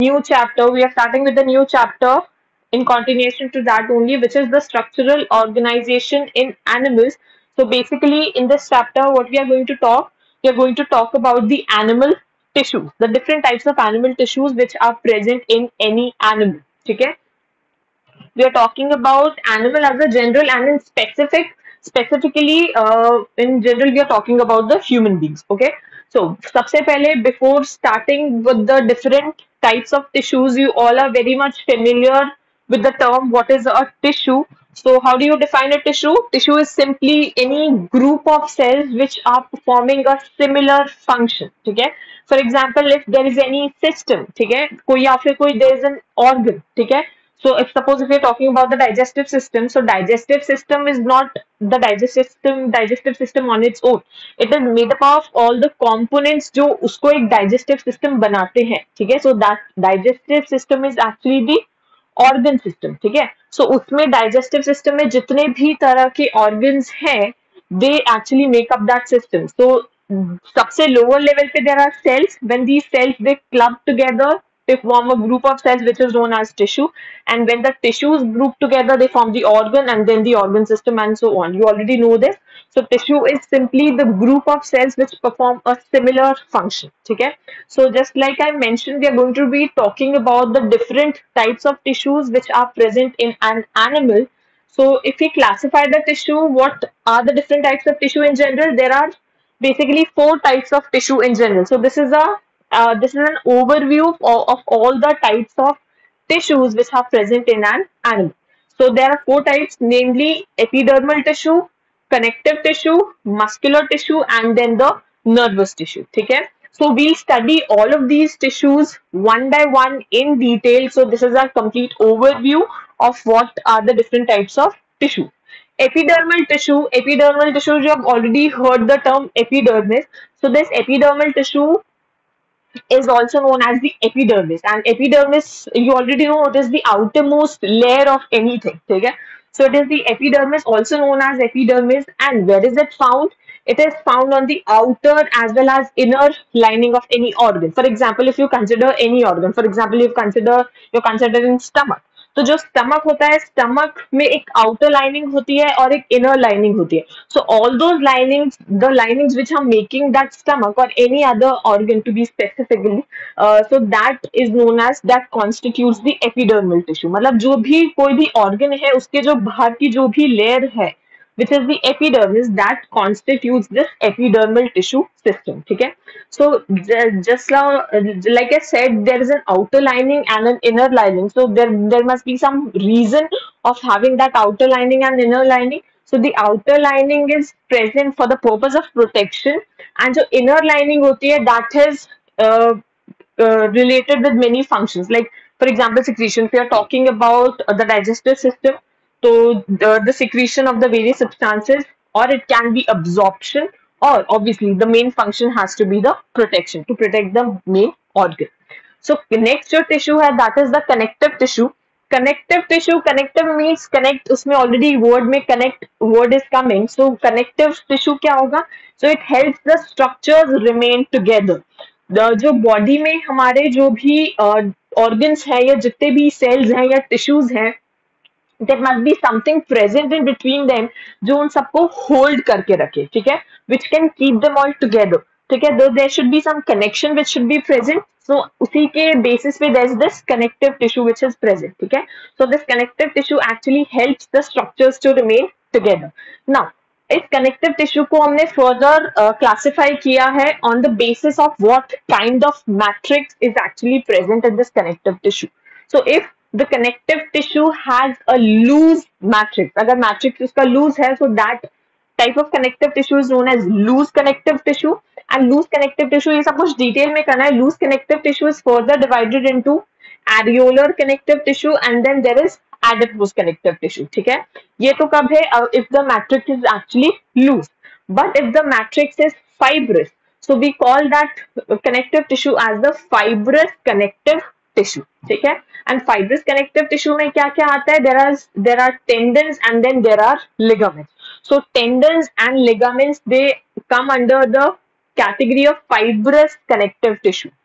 new chapter. We are starting with the new chapter in continuation to that only, which is the structural organization in animals. So basically, in this chapter, what we are going to talk about the animal tissues, the different types of animal tissues which are present in any animal. Okay, we are talking about animal as a general and in specifically in general we are talking about the human beings. Okay, so सबसे पहले before starting with the different types of tissues, you all are very much familiar with the term what is a tissue. So how do you define a tissue? Tissue is simply any group of cells which are performing a similar function. ठीक है, for example if there is any system, ठीक है, कोई या फिर कोई there is an organ, ठीक है. So if suppose if you're talking about the digestive system, so digestive system is not the digestive system on its own. It is made up of all the components जो उसको एक digestive system बनाते हैं. ठीक है, so that digestive system is actually the organ system. ठीक है, so उसमें digestive system में जितने भी तरह के organs हैं, they actually make up that system. So सबसे lower level पे there are cells. When these cells they club together, they form a group of cells which is known as tissue, and when the tissues group together they form the organ and then the organ system and so on. You already know this. So tissue is simply the group of cells which perform a similar function. Okay, so just like I mentioned, we are going to be talking about the different types of tissues which are present in an animal. So if we classify the tissue, what are the different types of tissue in general? There are basically four types of tissue in general. So this is an overview of all the types of tissues which are present in an animal. So there are four types, namely epidermal tissue, connective tissue, muscular tissue, and then the nervous tissue. Okay? So we'll study all of these tissues one by one in detail. So this is a complete overview of what are the different types of tissue. Epidermal tissue, you have already heard the term epidermis. So this epidermal tissue is also known as the epidermis, and epidermis you already know it is the outermost layer of anything. Okay, so it is the epidermis, also known as epidermis. And where is it found? It is found on the outer as well as inner lining of any organ. For example, if you consider any organ, for example you're considering stomach, तो जो stomach होता है, stomach में एक outer lining होती है और एक इनर लाइनिंग होती है. So all those linings, the linings which are making that stomach और any other organ to be specifically, so that is known as, that constitutes the epidermal tissue. मतलब जो भी कोई भी ऑर्गन है उसके जो बाहर की जो भी लेयर है which is the epidermis, that constitutes this epidermal tissue system. Okay, so just now, like I said, there is an outer lining and an inner lining. So there must be some reason of having that outer lining and inner lining. So the outer lining is present for the purpose of protection, and the inner lining hoti hai, that is related with many functions. Like for example, secretion. If we are talking about the digestive system, so the secretion of the various substances, or it can be absorption, or obviously the main function has to be the protection, to protect the main organ. So next जो tissue है, that is the connective tissue. Connective tissue, connective means connect, उसमें already word में connect word is coming. So connective tissue क्या होगा? So it helps the structures remain together. जो body में हमारे जो भी organs हैं या जितने भी cells हैं या tissues हैं, there must be something present in between them जो उन सबको hold करके रखे. ठीक है, which can keep them all together. ठीक है, there should be some connection which should be present. So उसी के basis पे there is this connective tissue which is present. ठीक है, so this connective tissue actually helps the structures to remain together. Now इस connective tissue को हमने further classify किया है on the basis of what kind of matrix is actually present in this connective tissue. So if the connective tissue has a loose matrix, अगर matrix उसका loose है, so that type of connective tissue is known as loose connective tissue. And loose connective tissue, ये सब कुछ detail में करना है. Loose connective tissue is further divided into areolar connective tissue and then there is adipose connective tissue. ठीक है, ये तो कब है? If the matrix is actually loose. But if the matrix is fibrous, so we call that connective tissue as the fibrous connective tissue. ठीक है, and fibrous connective tissue में क्या क्या आता है? There are tendons and then there are ligaments. So tendons and ligaments, they come under the category of fibrous connective tissue.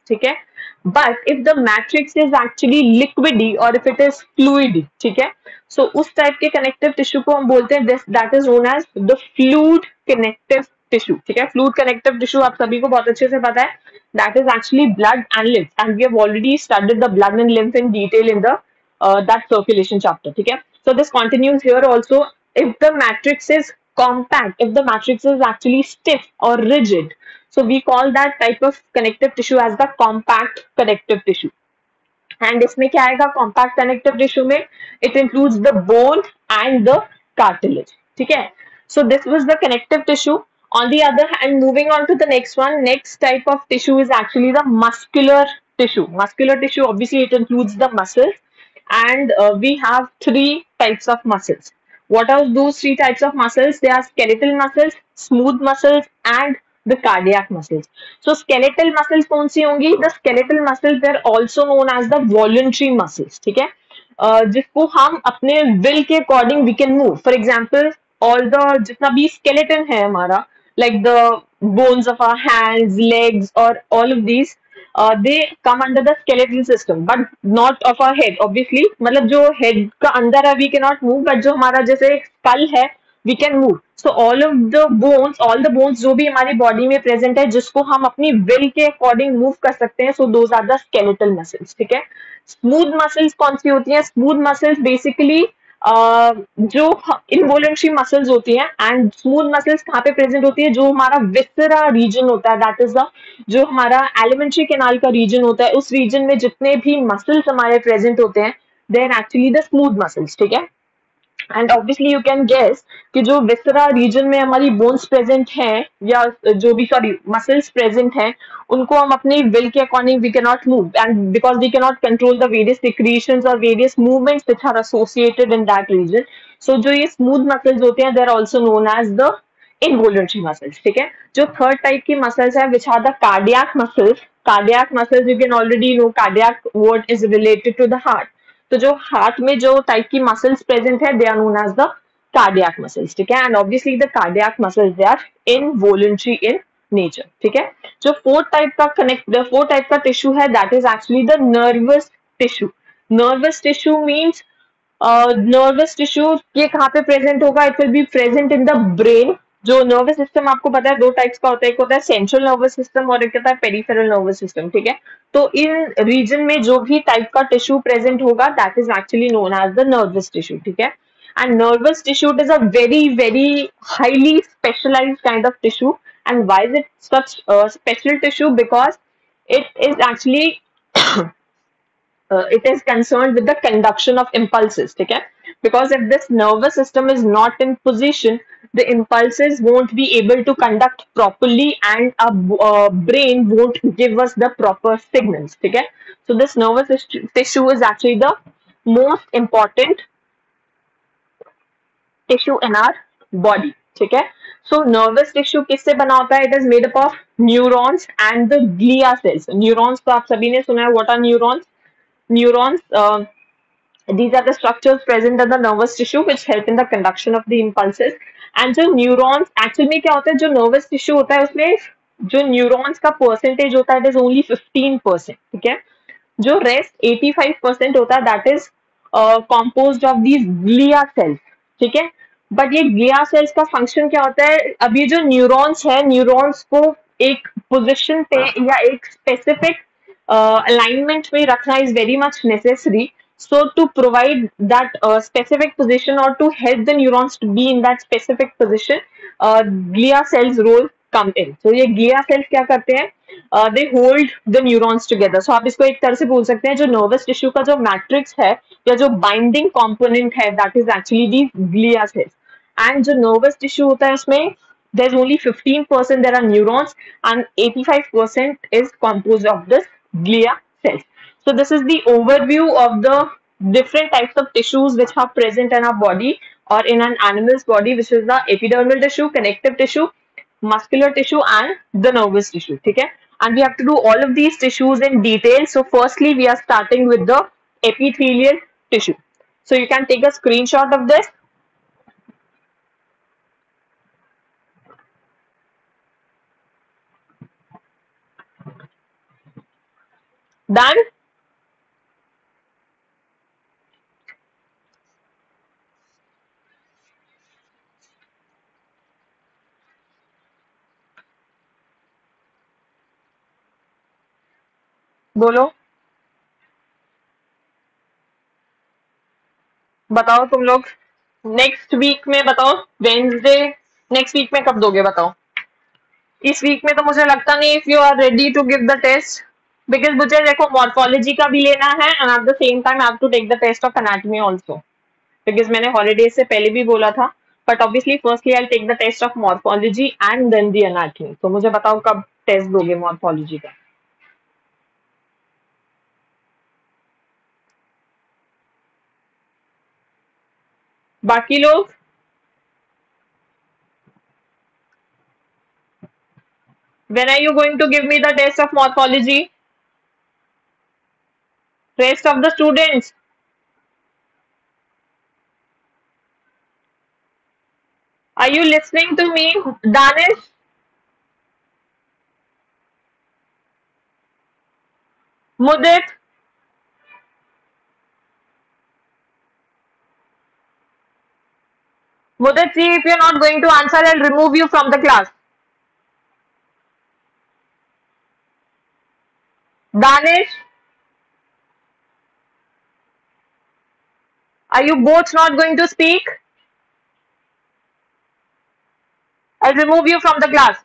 ठीक है. But if the matrix is actually liquidy और if it is fluidy, ठीक है, सो उस type के connective tissue को हम बोलते हैं this, that is known as the fluid connective tissue. ठीक है, फ्लूइड कनेक्टिव टिश्यू आप सभी को बहुत अच्छे से पता है, that is actually blood and lymph, and we have already studied the blood and lymph in detail in the that circulation chapter. ठीक है, so this continues here also. If the matrix is compact, if the matrix is actually stiff or rigid, so we call that type of connective tissue as the compact connective tissue. And इसमें क्या आएगा compact connective tissue में, it includes the bone and the cartilage. ठीक है, so this was the connective tissue. On the other hand, moving on to the next one, next type of tissue is actually the muscular tissue. Muscular tissue, obviously it includes the muscles, and we have three types of muscles. What are those three types of muscles? They are skeletal muscles, smooth muscles, and the cardiac muscles. So skeletal muscles कौन सी होंगी? The skeletal muscles, they are also known as the voluntary muscles. ठीक है, जिसको हम अपने will के according we can move. For example, all the जितना भी skeleton है हमारा, like the bones of our hands, legs, or all of these, they come under the skeletal system, but not of our head. Obviously, मतलब जो head का अंदर है we cannot move, but जो हमारा जैसे skull है we can move. So all the bones जो भी हमारी बॉडी में प्रेजेंट है जिसको हम अपनी विल के अकॉर्डिंग मूव कर सकते हैं, so those are the skeletal muscles. ठीक है, स्मूथ मसल्स कौन सी होती हैं? स्मूथ मसल्स बेसिकली जो इनवॉलेंट्री मसल्स होती हैं, एंड स्मूथ मसल्स कहाँ पे प्रेजेंट होती है? जो हमारा विसरा रीजन होता है, दैट इज द जो हमारा एलिमेंट्री कैनाल का रीजन होता है, उस रीजन में जितने भी मसल्स हमारे प्रेजेंट होते हैं, they are actually the smooth muscles. ठीक है, and obviously you can guess कि जो विसरा रीजन में हमारी बोन्स प्रेजेंट हैं, या जो भी सॉरी मसल्स प्रेजेंट हैं, उनको हम अपनी विल के according we can not move, and because we can not control the various secretions और various movements which are associated in that region. So जो ये स्मूथ मसल्स होते हैं, they are also known as the involuntary muscles. ठीक है, जो third type की muscles है which are the cardiac muscles. Cardiac muscles you can already know, cardiac word is related to the heart. तो जो heart में जो टाइप की मसल्स प्रेजेंट है, they are known as the cardiac muscles. ठीक है, and obviously the cardiac muscles they are involuntary in nature. ठीक है, जो फोर्थ टाइप का टिश्यू है, that is actually the nervous tissue. Nervous tissue means nervous tissue ये कहाँ पे प्रेजेंट होगा? It will be present in the brain. जो नर्वस सिस्टम आपको पता है दो टाइप्स का होता है, एक होता है सेंट्रल नर्वस सिस्टम और एक होता है पेरिफेरल नर्वस सिस्टम. ठीक है, तो इन रीजन में जो भी टाइप का टिश्यू प्रेजेंट होगा, that is actually known as the nervous tissue. ठीक है, and nervous tissue is a very very highly specialised kind of tissue. And why is it such special tissue? Because it is actually it is concerned with the conduction of impulses. ठीक है, because if this nervous system is not in position, the impulses won't be able to conduct properly, and a brain won't give us the proper signals. ठीक है, so this nervous tissue is actually the most important tissue in our body. ठीक है, so nervous tissue किससे बना होता है? It is made up of neurons and the glia cells. Neurons तो आप सभी ने सुना है. What are neurons? Neurons, these are the structures present in the nervous tissue which help in the conduction of the impulses. And जो neurons actually में क्या होता है? जो nervous tissue होता है उसमें जो neurons का percentage होता है, it is only 15%. ठीक है, जो rest 85% होता है, that is composed of these glia cells. ठीक है, बट ये ग्लिया सेल्स का फंक्शन क्या होता है? अब ये जो न्यूरॉन्स है, न्यूरॉन्स को एक पोजीशन पे या एक स्पेसिफिक alignment में रखना is very much necessary. So to provide that specific position or to help the neurons to be in that specific position, glia cells role come in. So ये glia cells क्या करते हैं? They hold the neurons together. So आप इसको एक तरह से बोल सकते हैं, जो nervous tissue का जो matrix है या जो binding component है, that is actually the glia cells. And जो nervous tissue होता है उसमें there's only 15% there are neurons and 85% is composed of this glia cells. So this is the overview of the different types of tissues which are present in our body or in an animal's body, which is the epidermal tissue, connective tissue, muscular tissue and the nervous tissue. Okay, and we have to do all of these tissues in detail. So firstly we are starting with the epithelial tissue. So you can take a screenshot of this. Done? बोलो, बताओ तुम लोग। Next week में बताओ, Wednesday next week में कब दोगे बताओ? इस वीक में तो मुझे लगता नहीं if you are ready to give the test, because मुझे देखो मॉर्फोलॉजी का भी लेना है and at the same time I have to take the test of anatomy also, because मैंने हॉलीडेज से पहले भी बोला था, but obviously firstly I take the test of morphology and then the anatomy. तो मुझे बताओ कब टेस्ट दोगे मॉर्फोलॉजी का? बाकी लोग? When are you going to give me the test of morphology? Rest of the students. Are you listening to me, Danish? Mudit? Mudit, see if you're not going to answer, I'll remove you from the class. Danish? Are you both not going to speak? I'll remove you from the class.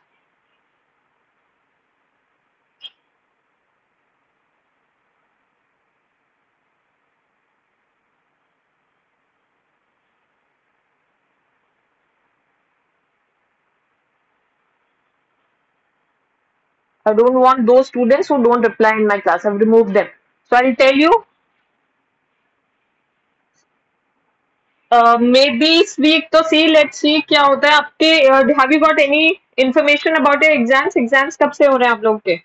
I don't want those students who don't reply in my class. I've removed them. So I'll tell you, maybe इस week तो see, let's see क्या होता है आपके। have you got any information about your exams? Exams कब से हो रहे हैं आप लोग के?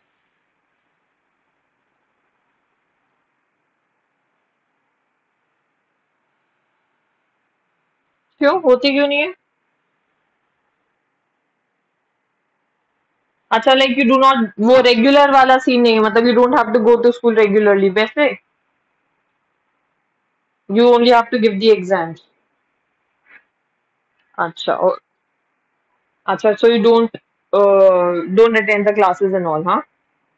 क्यों होती क्यों नहीं है? अच्छा, लाइक यू डू नॉट, वो रेगुलर वाला सीन नहीं है, मतलब you don't have to go to school regularly वैसे, you only have to give the exams. अच्छा अच्छा, so you don't attend the classes and all, हाँ?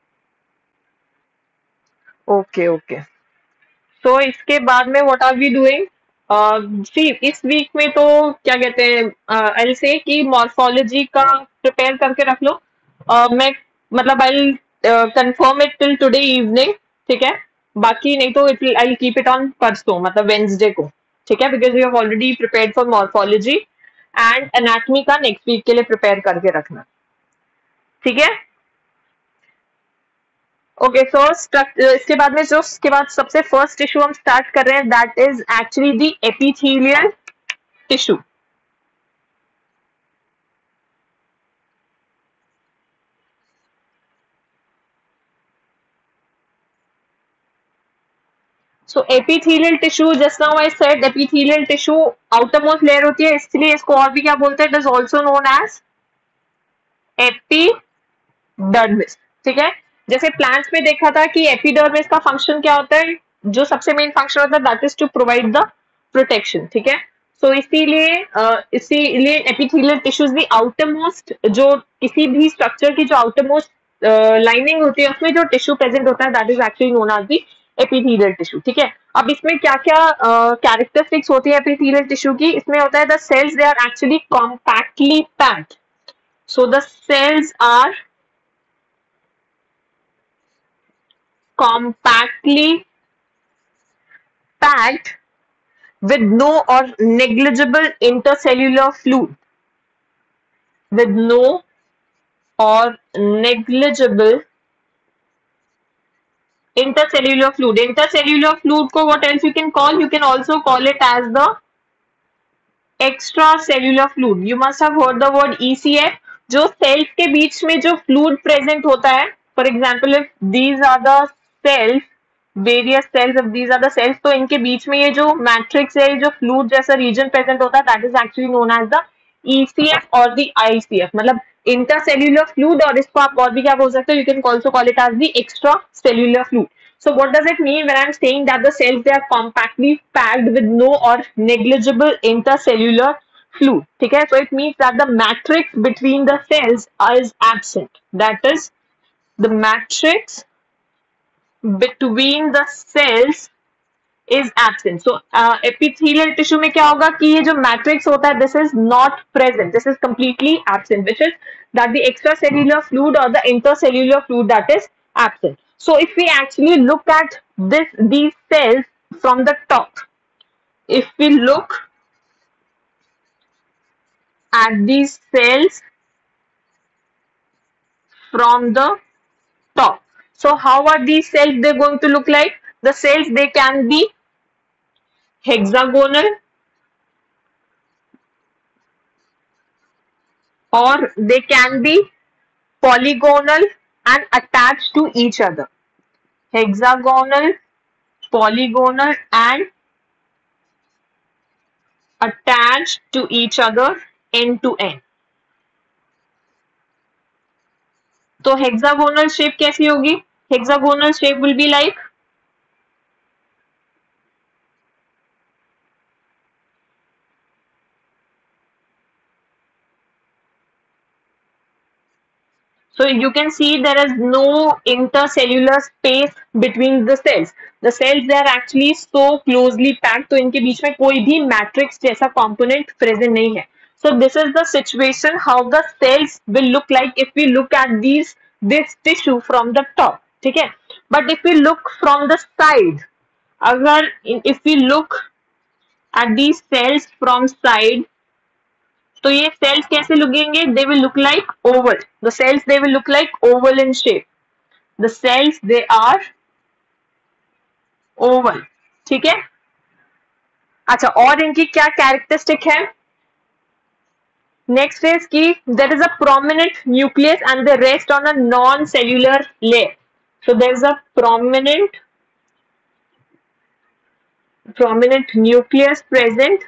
Okay okay. सो इसके बाद में what are we doing? See इस week में तो क्या कहते हैं, आई से कि मॉर्फोलॉजी का प्रिपेयर करके रख लो। मैं मतलब I confirm it till today evening, ठीक है? बाकी नहीं तो it I keep it on परसों, मतलब वेंसडे को, ठीक है? Because you have already prepared for morphology and anatomy का नेक्स्ट वीक के लिए प्रिपेयर करके रखना, ठीक है? ओके, सो इसके बाद में जो इसके बाद सबसे फर्स्ट टिश्यू हम स्टार्ट कर रहे हैं, that is actually the epithelial tissue. So epithelial tissue, just now I said epithelial tissue outermost layer होती है, इसलिए इसको और भी क्या बोलते हैं? It is also known as epidermis, ठीक है? जैसे प्लांट्स में देखा था कि एपिडर्मिस का फंक्शन क्या होता है, जो सबसे मेन फंक्शन होता है that is to provide the protection, ठीक है? सो इसीलिए epithelial tissues the outermost, जो किसी भी स्ट्रक्चर की जो आउटर मोस्ट लाइनिंग होती है उसमें जो टिश्यू प्रेजेंट होता है that is actually known as the epithelial tissue, ठीक है? अब इसमें क्या क्या कैरेक्टरिस्टिक्स होती है एपिथेलियल टिश्यू की? इसमें होता है the cells they are actually compactly packed, so the cells are compactly packed with no or negligible intercellular fluid, with no or negligible intercellular fluid. Intercellular fluid को what else you can call? You can also call it as the extracellular fluid. You must have heard the word ECF. जो cells के बीच में जो fluid present होता है, for example if these are the cells, various cells, if these are the cells, तो इनके बीच में ये जो मैट्रिक्स है, जो फ्लूइड जैसा रीजन प्रेजेंट होता है, that is actually known as the ECF और द ICF, मतलब इंटरसेल्यूलर फ्लूइड, और इसको आप और भी क्या बोल सकते हो? You can also call it as the extracellular fluid. So what does it mean when I'm saying that the cells, they are compactly packed with no or negligible intercellular fluid? Okay, so it means that the matrix between the cells is absent. That is, the matrix between the cells is absent. So epithelial tissue में क्या होगा कि ये जो matrix होता है, this is not present. This is completely absent, which is that the extracellular fluid or the intercellular fluid that is absent. So if we actually look at these cells from the top, if we look at these cells from the top, so how are these cells they're going to look like? The cells, they can be hexagonal, or they can be polygonal and attached to each other. Hexagonal, polygonal and attached to each other end to end. तो hexagonal shape कैसी होगी? Hexagonal shape will be like, so you can see there is no intercellular space between the cells. The cells, they are actually so closely packed, तो इनके बीच में कोई भी matrix जैसा component present नहीं है. So this is the situation how the cells will look like if we look at this tissue from the top. ठीक है? But if we look from the side, अगर if we look at these cells from side, तो ये cells कैसे लगेंगे? They will look like oval. The cells, they will look like oval in shape. The cells, they are oval. ठीक है? अच्छा, और इनकी क्या कैरेक्टरिस्टिक है? Next is कि there is a prominent nucleus and they rest on a non-cellular layer. So there is a prominent nucleus present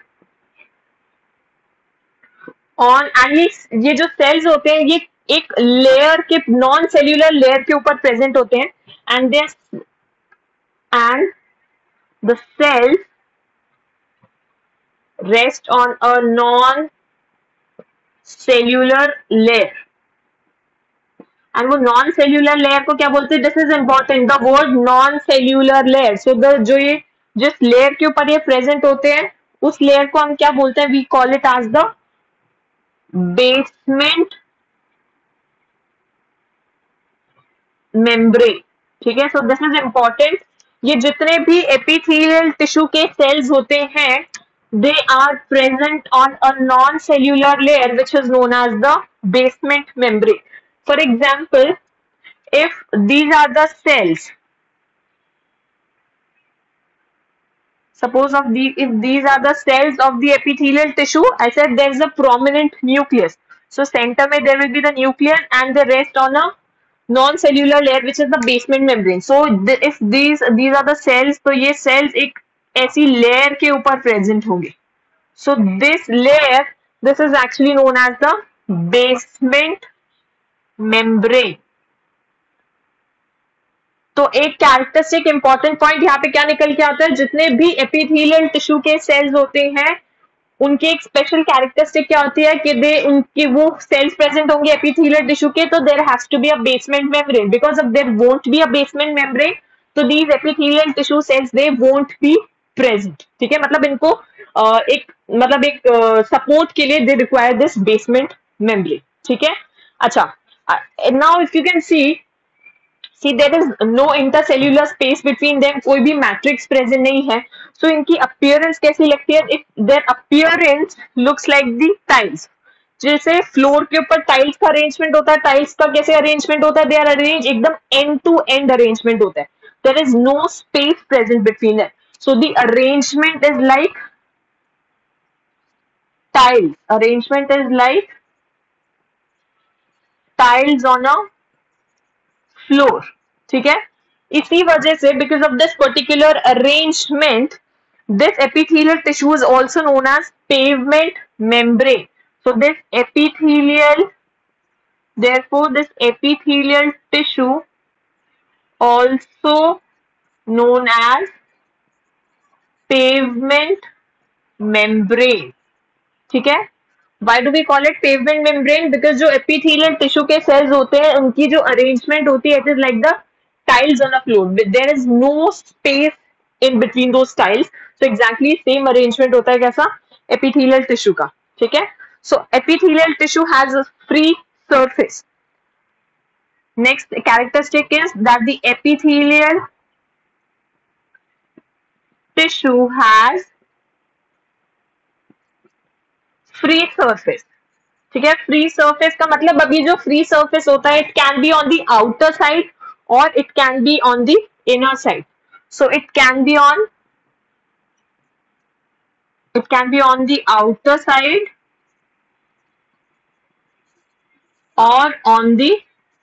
on, and ये जो cells होते हैं ये एक लेयर के नॉन सेल्यूलर लेयर के ऊपर प्रेजेंट होते हैं, and the cells rest on a non cellular layer. And वो नॉन सेल्यूलर लेयर को क्या बोलते हैं? This is important, the word non cellular layer. So the जो ये जिस लेयर के ऊपर ये प्रेजेंट होते हैं उस लेयर को हम क्या बोलते हैं? We call it as the basement membrane. ठीक है, सो दिस इज इंपॉर्टेंट. ये जितने भी एपिथेलियल टिश्यू के सेल्स होते हैं, they are present on a non-cellular layer which is known as the basement membrane. For example, if these are the cells, suppose if these are the cells of the epithelial tissue, I said there is a prominent nucleus. So center में there will be the nucleus and the rest on a non-cellular layer which is the basement membrane. So if these are the cells, तो ये cells एक ऐसी layer के ऊपर present होंगे. So this layer, this is actually known as the basement membrane. तो एक characteristic important point यहाँ पे क्या निकल के आता है? जितने भी एपिथेलियल टिश्यू के सेल्स होते हैं उनकी एक स्पेशल कैरेक्टरिस्टिक क्या होती है कि उनकी वो सेल्स प्रेजेंट होंगे एपिथेलियल टिश्यू के, तो there has to be a basement membrane. Because of there won't be a basement membrane, तो these epithelial tissue cells they won't be present. ठीक है, मतलब इनको एक सपोर्ट के लिए they require this basement membrane. ठीक है, अच्छा. Now if you can see there is no intercellular space between them, कोई भी मैट्रिक्स प्रेजेंट नहीं है. सो इनकी अपीयरेंस कैसी लगती है? If their appearance looks like the tiles. जैसे फ्लोर के ऊपर टाइल्स का अरेंजमेंट होता है, टाइल्स का कैसे अरेंजमेंट होता है? दे आर अरेंज एकदम एंड टू एंड अरेंजमेंट होता है. There is no space present between them. So the arrangement is like tiles. Arrangement is like tiles on a floor. ठीक है, इसी वजह से because of this particular arrangement, this epithelial tissue is also known as pavement membrane. So this epithelial, therefore this epithelial tissue also known as pavement membrane. ठीक है, why do we call it pavement membrane? Because जो epithelial tissue के cells होते हैं उनकी जो arrangement होती है, it is like the tiles on a floor. There is no space in between those tiles. So exactly same arrangement होता है कैसा epithelial tissue का. ठीक है, so epithelial tissue has a free surface. Next characteristic is that the epithelial tissue has free surface. ठीक है, free surface का मतलब अभी जो फ्री सरफेस होता है, it can be on the outer side और it can be on the inner side. So it can be on the outer side और on the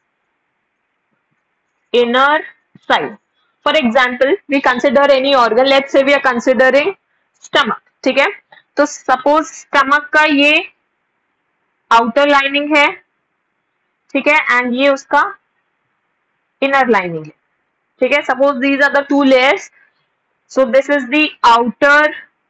inner side. For example, we consider any organ. Let's say we are considering stomach. ठीक है, तो suppose stomach का ये outer lining है, ठीक है, and ये उसका inner lining है. ठीक है, suppose these are the two layers. So this is the outer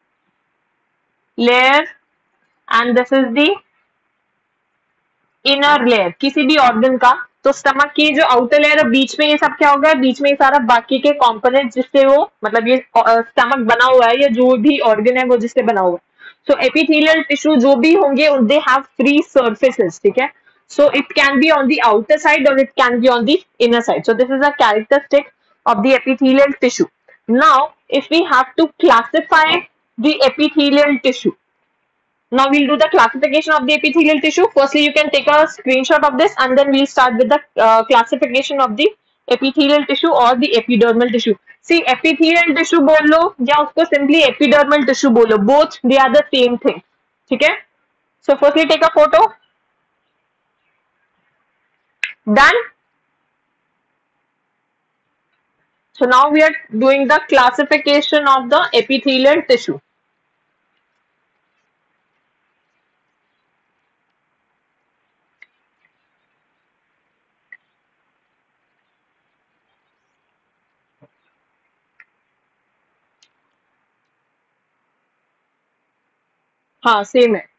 layer and this is the inner layer किसी भी organ का. तो स्टमक की जो आउटर लेयर है, बीच में ये सब क्या होगा, बीच में ये सारा बाकी के कंपोनेंट जिससे वो मतलब ये स्टमक बना हुआ है या जो भी ऑर्गन है वो जिससे बना हुआ है. सो एपिथेलियल टिश्यू जो भी होंगे दे हैव फ्री सर्फेसेस. ठीक है, so it can be on the outer side और it can be on the inner side. So this is a characteristic of the epithelial tissue. Now if we have to classify the epithelial tissue, now we'll do the classification of the epithelial tissue. Firstly, you can take a screenshot of this and then we'll start with the classification of the epithelial tissue or the epidermal tissue. See, epithelial tissue बोल लो या उसको simply epidermal tissue बोलो, both they are the same thing. ठीक है, so firstly take a photo. Done. So now we are doing the classification of the epithelial tissue. हाँ same है.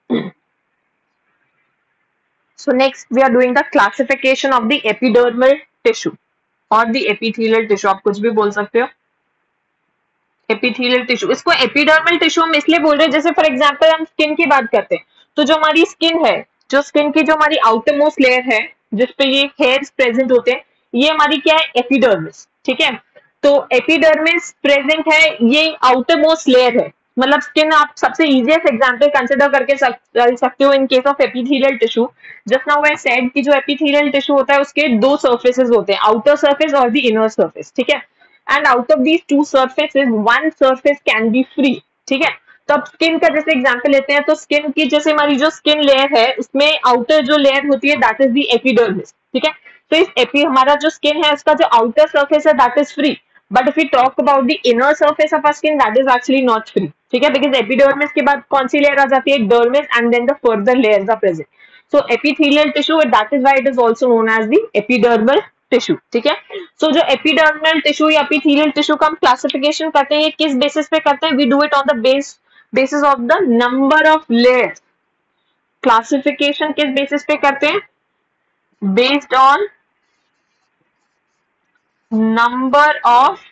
So next we are doing the classification of the epidermal tissue or the epithelial tissue. आप कुछ भी बोल सकते हो. Epithelial tissue, इसको epidermal tissue हम इसलिए बोल रहे हैं, जैसे फॉर एग्जांपल हम स्किन की बात करते हैं तो जो हमारी स्किन है, जो स्किन की जो हमारी आउटर मोस्ट लेयर है जिसपे ये हेयर्स प्रेजेंट होते हैं, ये हमारी क्या है, एपिडर्मिस. ठीक है, तो एपिडर्मिस प्रेजेंट है, ये आउटर मोस्ट लेयर है. मतलब स्किन आप सबसे इजीएस्ट एग्जांपल कंसिडर करके सकते हो in case of epithelial tissue. Just now I said कि जो एपिथेलियल टिश्यू होता है उसके दो सर्फेसेस होते हैं, आउटर सर्फेस और द इनर सर्फेस. ठीक है, and out of these two surfaces one surface can be free. ठीक है, तो अब स्किन का जैसे एग्जांपल लेते हैं, तो स्किन की जैसे हमारी जो स्किन लेयर है उसमें आउटर जो लेयर होती है दैट इज द एपिडर्मिस. ठीक है, तो इस हमारा जो स्किन है उसका जो आउटर सर्फेस है that is free, but if you talk about the inner surface of a skin that is actually not free. ठीक है, बिकॉज एपिडर्मिस के बाद कौन सी लेयर आ जाती है, dermis, and then the further layers are present. So epithelial tissue that is why it is also known as the epidermal tissue. ठीक है, सो जो एपिडर्मल टिश्यू या एपिथेलियल टिश्यू का हम क्लासिफिकेशन करते हैं, ये किस बेसिस पे करते हैं, we do it on the basis of the number of layers. Classification किस बेसिस पे करते हैं, based on number of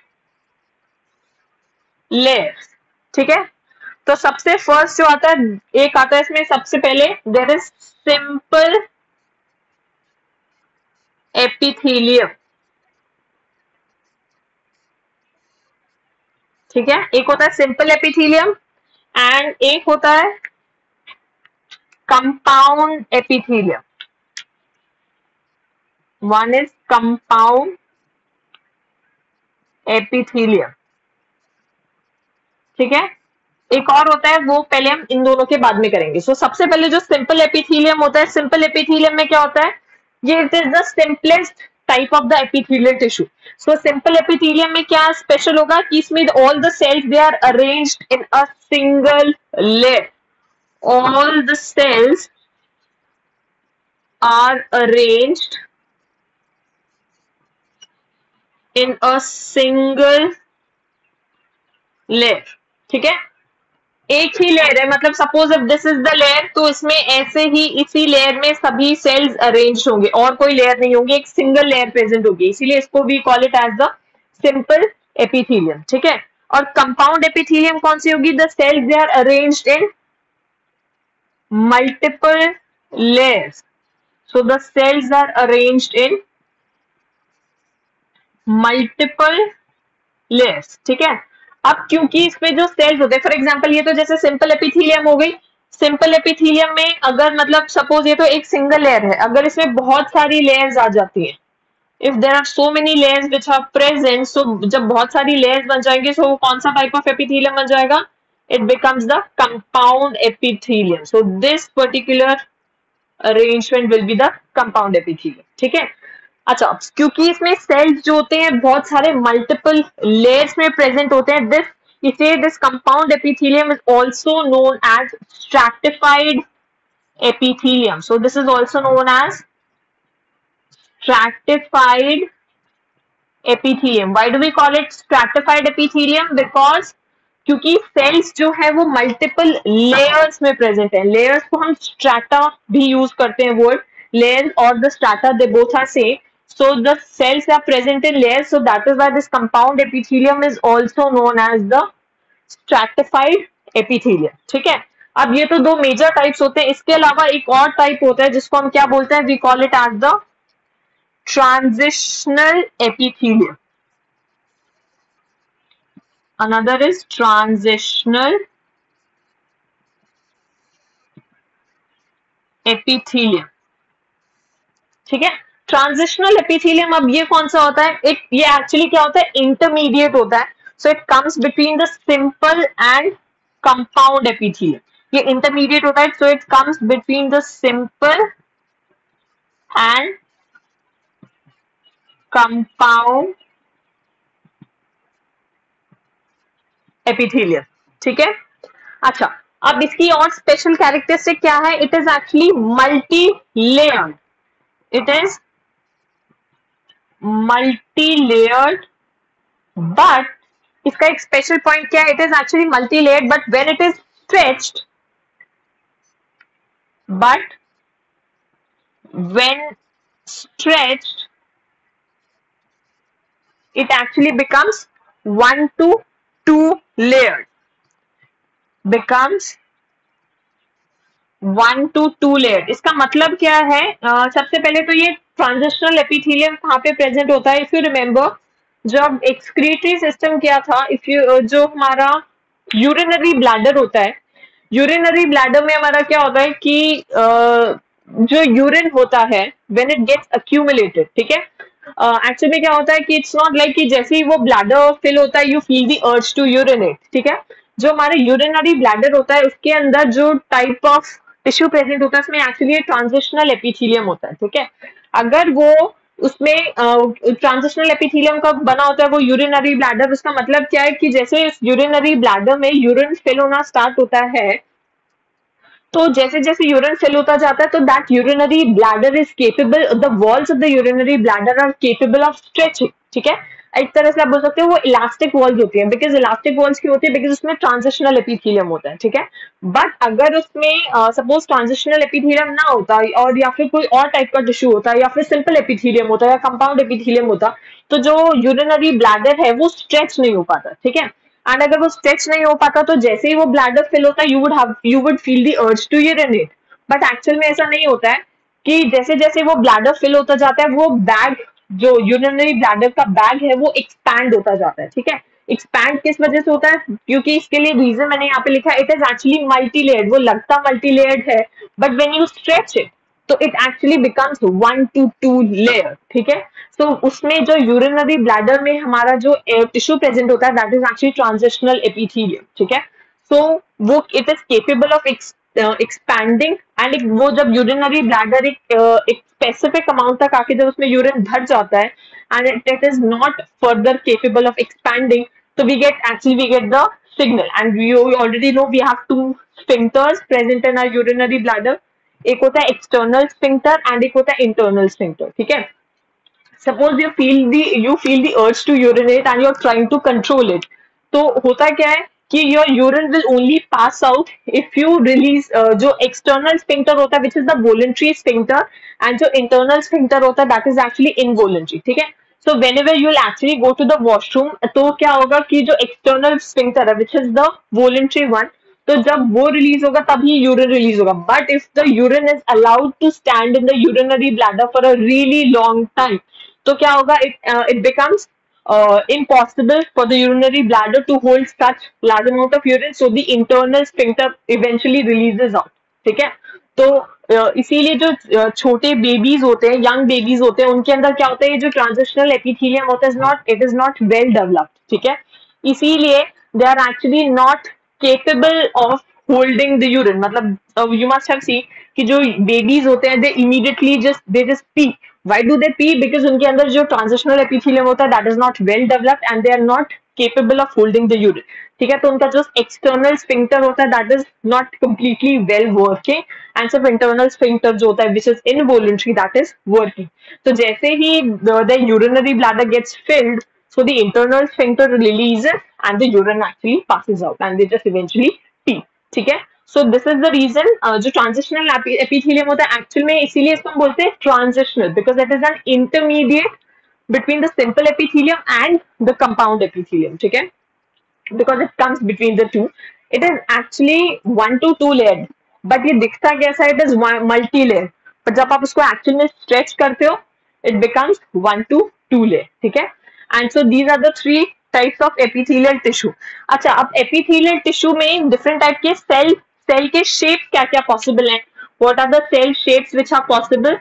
layers. ठीक है, तो सबसे फर्स्ट जो आता है, एक आता है इसमें सबसे पहले, देयर इज सिंपल एपिथेलियम. ठीक है, एक होता है सिंपल एपिथेलियम एंड एक होता है compound epithelium. One is compound epithelium. ठीक है, एक और होता है, वो पहले हम इन दोनों के बाद में करेंगे. सो सबसे पहले जो सिंपल एपिथेलियम होता है, सिंपल एपिथेलियम में क्या होता है, ये it is the simplest type of the epithelial tissue. So simple epithelium में क्या स्पेशल होगा कि इसमें all the cells they are arranged in a single layer. All the cells are arranged in a single layer, ठीक है, एक ही layer है, मतलब suppose if this is the layer, तो इसमें ऐसे ही इसी लेयर में सभी सेल्स अरेंज होंगे और कोई लेयर नहीं होगी, एक सिंगल लेयर प्रेजेंट होगी, इसीलिए इसको भी call it as the simple epithelium, ठीक है। और कंपाउंड एपिथेलियम कौन सी होगी? The cells they are arranged in multiple layers, so the cells are arranged in multiple layers, ठीक है। अब क्योंकि इसमें जो सेल्स होते हैं, फॉर एग्जांपल ये तो जैसे सिंपल एपिथेलियम हो गई, सिंपल एपिथेलियम में अगर मतलब सपोज ये तो एक सिंगल लेयर है, अगर इसमें बहुत सारी लेयर्स आ जाती हैं, if there are so many layers which are present, so जब बहुत सारी लेयर्स बन जाएंगी, सो कौन सा टाइप ऑफ एपिथेलियम बन जाएगा? It becomes the compound epithelium, so this particular arrangement will be the compound epithelium, ठीक है। अच्छा, क्योंकि इसमें सेल्स जो होते हैं बहुत सारे मल्टीपल लेयर्स में प्रेजेंट होते हैं, this compound epithelium is also known as stratified epithelium. So this is also known as stratified epithelium. Why do we call it stratified epithelium? Because क्योंकि सेल्स जो है वो मल्टीपल लेयर्स में present है, layers को हम स्ट्राटा भी use करते हैं, वर्ड लेयर और the strata they both are same, so the cells are present in layers, so that is why this compound epithelium is also known as the stratified epithelium, ठीक है। अब ये तो दो मेजर टाइप्स होते हैं, इसके अलावा एक और टाइप होता है जिसको हम क्या बोलते हैं? We call it as the transitional epithelium. Another is transitional epithelium, ठीक है। ट्रांजिशनल एपिथेलियम, अब ये कौन सा होता है? ये एक्चुअली क्या होता है? इंटरमीडिएट होता है, so it comes between the simple and compound epithelium, ये इंटरमीडिएट होता है, so it comes between the simple and compound epithelium, ठीक है। अच्छा, अब इसकी और स्पेशल कैरेक्टरिस्टिक क्या है? It is actually multi layered, it is multi layered, but इसका एक स्पेशल पॉइंट क्या है? It is actually multi layered, but when it is stretched, but when stretched it actually becomes 1 to 2 layered, becomes 1 to 2 layered। इसका मतलब क्या है? सबसे पहले तो ये ट्रांजिशनल एपिथेलियम कहाँ पे प्रेजेंट होता है? इफ यू रिमेम्बर, जब एक्सक्रीटरी सिस्टम क्या था, इफ यू जो हमारा यूरिनरी ब्लैडर होता है, यूरिनरी ब्लैडर में हमारा क्या होता है कि जो यूरिन होता है व्हेन इट गेट्स अक्यूमुलेटेड, ठीक है, एक्चुअली में क्या होता है कि इट्स नॉट लाइक कि जैसे ही वो ब्लैडर फिल होता है you feel the urge to urinate, ठीक है। जो हमारे यूरिनरी ब्लैडर होता है उसके अंदर जो टाइप ऑफ टिश्यू प्रेजेंट होता है उसमें एक्चुअली ट्रांजिशनल एपिथेलियम होता है, ठीक है। अगर वो उसमें ट्रांजिशनल एपिथेलियम का बना होता है वो यूरिनरी ब्लैडर, उसका मतलब क्या है कि जैसे इस यूरिनरी ब्लैडर में यूरिन फिल होना स्टार्ट होता है, तो जैसे जैसे यूरिन फिल होता जाता है तो that urinary bladder is capable, the walls of the urinary bladder are capable of stretching, ठीक है। एक तरह से आप बोल सकते हो वो इलास्टिक वॉल्स होती है, बिकॉज इलास्टिक वॉल्स क्यों होती है? बिकॉज उसमें ट्रांजिशनल एपिथेलियम होता है, ठीक है। बट अगर उसमें सपोज ट्रांजिशनल एपिथेलियम ना होता और या फिर कोई और टाइप का टिश्यू होता या फिर सिंपल एपिथेलियम होता या कंपाउंड एपिथेलियम होता, तो जो यूरिनरी ब्लैडर है वो स्ट्रेच नहीं हो पाता, ठीक है। एंड अगर वो स्ट्रेच नहीं हो पाता तो जैसे ही वो ब्लैडर फिल होता है you would feel the urge to urinate, but actual में ऐसा नहीं होता है कि जैसे जैसे वो ब्लैडर फिल होता जाता है वो बैग, जो यूरिनरी ब्लैडर का बैग है वो एक्सपैंड होता जाता है, ठीक है। एक्सपैंड किस वजह से होता है? क्योंकि इसके लिए रीजन मैंने यहाँ पे लिखा है, it is actually multi layered, वो लगता मल्टी लेयर्ड है, but when you stretch it तो it actually becomes 1 to 2 layer, ठीक है। तो उसमें जो यूरिनरी ब्लैडर में हमारा जो टिश्यू प्रेजेंट होता है that is actually transitional epithelium, ठीक है। सो वो it is capable of expanding, and वो जब यूरिनरी ब्लैडर एक स्पेसिफिक अमाउंट तक आके जब उसमें यूरिन भर जाता है and it is not further capable of expanding, तो we get the signal, and you already know we have 2 sphincters present in our urinary bladder, एक होता है एक्सटर्नल स्फिंक्टर एंड एक होता है इंटरनल स्फिंक्टर, ठीक है। Suppose you feel the urge to urinate and you are trying to control it, तो होता क्या है कि your urine will only pass out if you release जो एक्सटर्नल स्फिंक्टर होता है which is the voluntary sphincter, and जो internal sphincter होता है दैट इज एक्चुअली इनवॉलंटरी, ठीक है। So whenever you will actually go to the washroom, तो क्या होगा कि जो एक्सटर्नल स्फिंक्टर है which is the voluntary one, तो जब वो रिलीज होगा तभी यूरिन रिलीज होगा। But if the urine is allowed to stand in the urinary bladder for a really long time, तो क्या होगा, it becomes impossible for the urinary bladder to hold such large amount of urine, so the internal sphincter eventually releases out, ठीक है। तो इसीलिए जो छोटे babies होते हैं, यंग बेबीज होते हैं, उनके अंदर क्या होता है, ये जो ट्रांजिशनल एपिथेलियम होता है it is not well developed, ठीक है। इसीलिए they are actually not capable of holding the urine. मतलब यू मस्ट हैव सी कि जो बेबीज होते हैं they just pee. Why do they pee? Because उनके अंदर जो ट्रांजिशनल एपिथेलियम होता है that is not well developed and they are not capable of holding the urine, ठीक है। तो उनका जो एक्सटर्नल स्फिंक्टर होता है that is not completely well working, and सिर्फ इंटरनल स्फिंक्टर जो होता है which is involuntary that is working. तो जैसे ही the urinary bladder gets filled, so the internal sphincter releases and the urine actually passes out and they just eventually pee, ठीक है। So this is the reason जो transitional epithelium होता है actual में, इसीलिए इसको हम बोलते हैं transitional, because it is an intermediate between the simple epithelium and the compound epithelium, ठीक है, because it comes between the two. It is actually 1 to 2 layered, but ये दिखता कैसा है, it is multi layer, but जब आप उसको actual में स्ट्रेच करते हो it becomes 1 to 2 layer, ठीक है। and so these are the three types of epithelial tissue. अच्छा, अब epithelial tissue में different type के सेल के शेप क्या क्या पॉसिबल है, what are the cell shapes which are possible?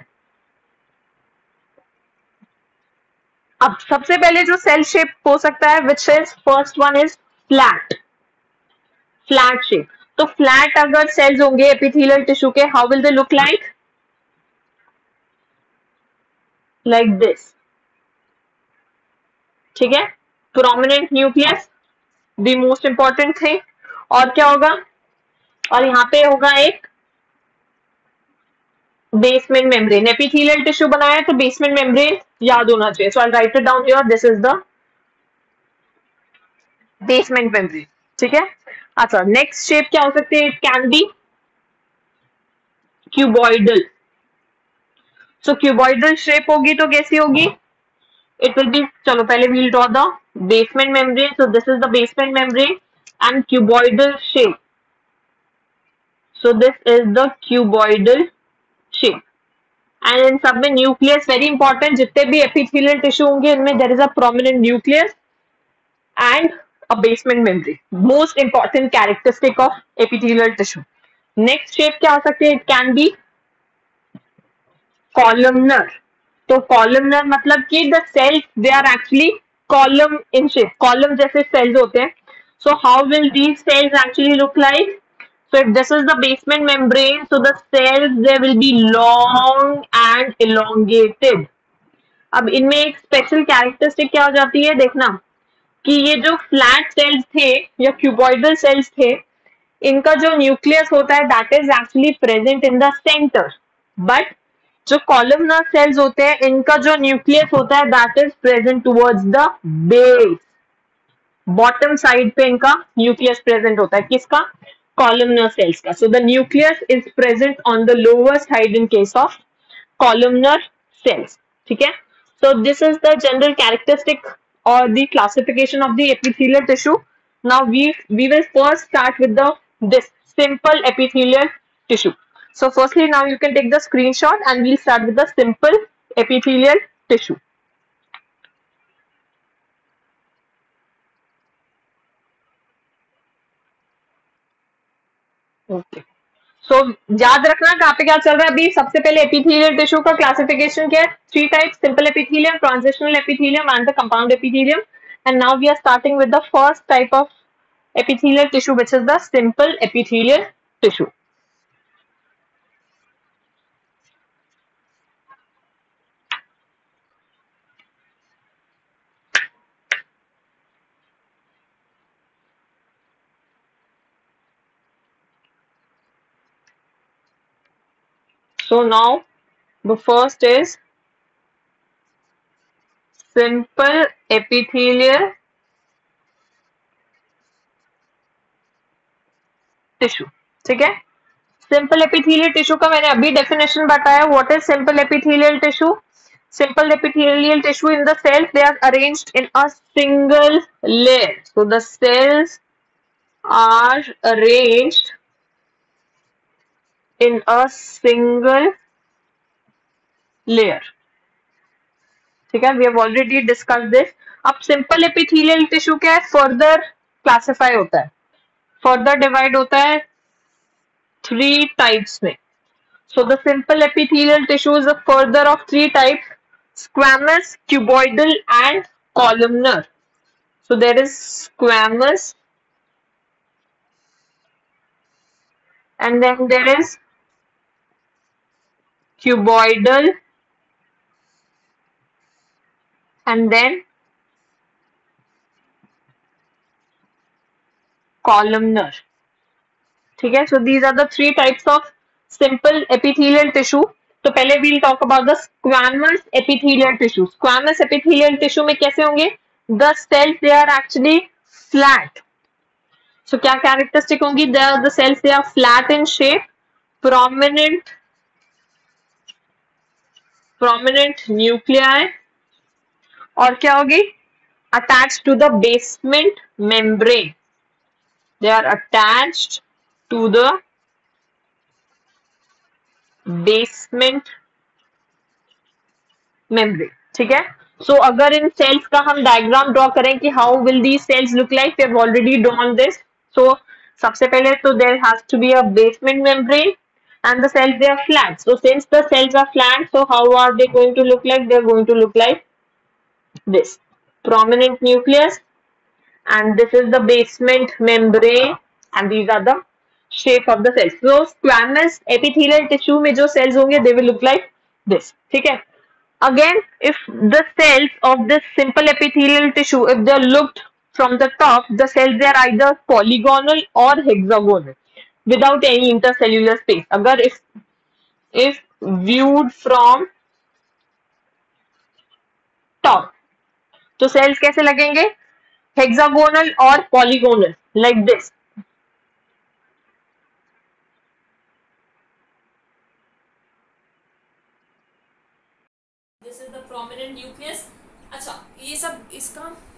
अब सबसे पहले जो सेल शेप हो सकता है which is first one is flat shape. तो फ्लैट अगर सेल्स होंगे एपिथेलियल टिश्यू के, how will they look like this, ठीक है। Prominent nucleus, the most important thing. और क्या होगा, और यहाँ पे होगा एक बेसमेंट मेम्ब्रेन। एपिथेलियल टिश्यू बनाया तो बेसमेंट मेम्ब्रेन याद होना चाहिए, so I write it down here, this is the basement membrane, ठीक है। अच्छा, नेक्स्ट शेप क्या हो सकती है, it can be cuboidal. So cuboidal shape होगी तो कैसी होगी, इट विल बी, चलो पहले we'll draw the basement membrane, so this is the basement membrane and cuboidal shape, so this is the cuboidal shape. And इन सब में nucleus very important, जितने भी एपिथेलियल टिश्यू होंगे इनमें there is a prominent nucleus and a basement membrane, most important characteristic of epithelial tissue. Next shape क्या हो सकती है, it can be columnar. तो columnar मतलब कि the cells they are actually column in shape, column जैसे cells होते हैं। So how will these cells actually look like? So if this is the basement membrane, so the cells they will be long and elongated. अब इनमें एक special characteristic क्या हो जाती है, देखना कि ये जो फ्लैट सेल्स थे या क्यूबॉइडल सेल्स थे, इनका जो न्यूक्लियस होता है that is actually present in the centre, but जो कॉलमनर सेल्स होते हैं इनका जो न्यूक्लियस होता है that is present towards the base, bottom side पे इनका न्यूक्लियस प्रेजेंट होता है, किसका, कॉलमनर सेल्स का। So the nucleus is present on the lower side in case of columnar cells, ठीक है। So this is the general characteristic or the classification of the epithelial tissue. Now we will first start with the this simple epithelial tissue. So firstly now you can take the screenshot and we'll start with the simple epithelial tissue. Okay. सो याद रखना कहाँ पे क्या चल रहा है अभी। सबसे पहले एपिथेलियल टिश्यू का क्लासिफिकेशन क्या है, three type, simple epithelium, transitional epithelium and the compound epithelium. And now we are starting with the first type of epithelial tissue which is the simple epithelial tissue. So now the first is simple epithelial tissue. ठीक है. Simple epithelial tissue का मैंने अभी definition बताया. What is simple epithelial tissue? Simple epithelial tissue in the cells, they are arranged in a single layer. So the cells are arranged in a single layer. ठीक है. We have already discussed this. अब simple epithelial tissue क्या है? Further classify होता है, further divide होता है 3 types में. So the simple epithelial tissue is a further of 3 types: squamous, cuboidal, and columnar. So there is squamous, and then there is cuboidal, and then columnar. ठीक है. So these are the 3 types of simple epithelial tissue. तो पहले we'll talk about the squamous epithelial tissue. Squamous epithelial tissue में कैसे होंगे? The cells, they are actually flat. So क्या characteristic होंगी? The cells, they are flat in shape, prominent nuclei, और क्या होगी? Attached to the basement membrane. They are attached to the basement membrane. ठीक है. So अगर इन cells का हम diagram draw करें कि how will these cells look like, we have already drawn this. So सबसे पहले तो there has to be a basement membrane and the cells, they are flat. So since the cells are flat, so how are they going to look like? They are going to look like this: prominent nucleus, and this is the basement membrane, and these are the shape of the cells. So squamous epithelial tissue में जो cells होंगे, they will look like this. ठीक है. Again, if the cells of this simple epithelial tissue, if they are looked from the top, the cells, they are either polygonal or hexagonal without any intercellular space. अगर if viewed from top, तो cells कैसे लगेंगे? Hexagonal or polygonal, like this. This is the prominent nucleus. अच्छा, ये सब इसका